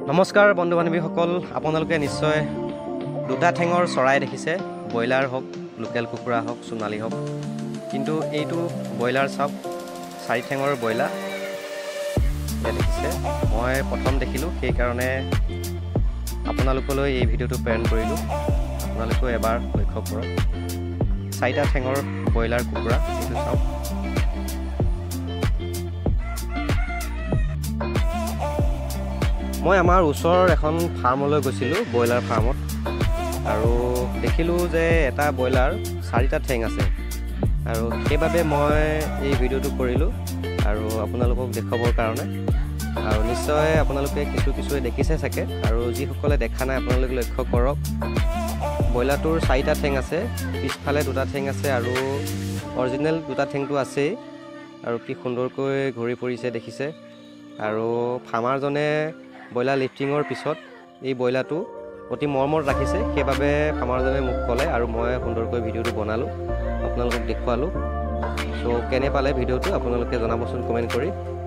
নমস্কাৰ বন্ধু বান্ধৱীসকল, আপোনালোকে নিশ্চয় দুটা ঠেঙৰ চৰাই দেখিছে, ব্ৰইলাৰ হওক, লোকেল কুকুৰা হওক, সোণালী হওক। কিন্তু এইটো ব্ৰইলাৰ চাওক, 4 ঠেঙৰ ব্ৰইলাৰ ইয়াত দেখিছে। মই প্ৰথম দেখিলোঁ, সেইকাৰণে আপোনালোকলৈ এই ভিডিঅ'টো প্ৰেৰণ কৰিলোঁ। আপোনালোকেও এবাৰ লক্ষ্য কৰক, 4টা ঠেঙৰ ব্ৰইলাৰ কুকুৰা এইটো চাওক। মই আমাৰ ওচৰৰ এখন ফাৰ্মলৈ গৈছিলোঁ, ব্ৰইলাৰ ফাৰ্মত, আৰু দেখিলোঁ যে এটা ব্ৰইলাৰ 4টা ঠেং আছে, আৰু সেইবাবে মই এই ভিডিঅ'টো কৰিলোঁ আৰু আপোনালোকক দেখুৱাবৰ কাৰণে। আৰু নিশ্চয় আপোনালোকে কিছুৱে দেখিছে চাগে, আৰু যিসকলে দেখা নাই আপোনালোকে লক্ষ্য কৰক। ব্ৰইলাৰটোৰ 4টা ঠেং আছে, পিছফালে 2টা ঠেং আছে, আৰু অৰিজিনেল 2টা ঠেংটো আছেই। আৰু কি সুন্দৰকৈ ঘূৰি ফুৰিছে দেখিছে। আৰু ফাৰ্মাৰজনে ব্ৰইলাৰ লিফটিঙৰ পিছত এই ব্ৰইলাৰটো অতি মৰমত ৰাখিছে, সেইবাবে ফাৰ্মাৰজনে মোক ক'লে আৰু মই সুন্দৰকৈ ভিডিঅ'টো বনালোঁ, আপোনালোকক দেখুৱালোঁ। চ' কেনে পালে ভিডিঅ'টো আপোনালোকে জনাবচোন কমেণ্ট কৰি।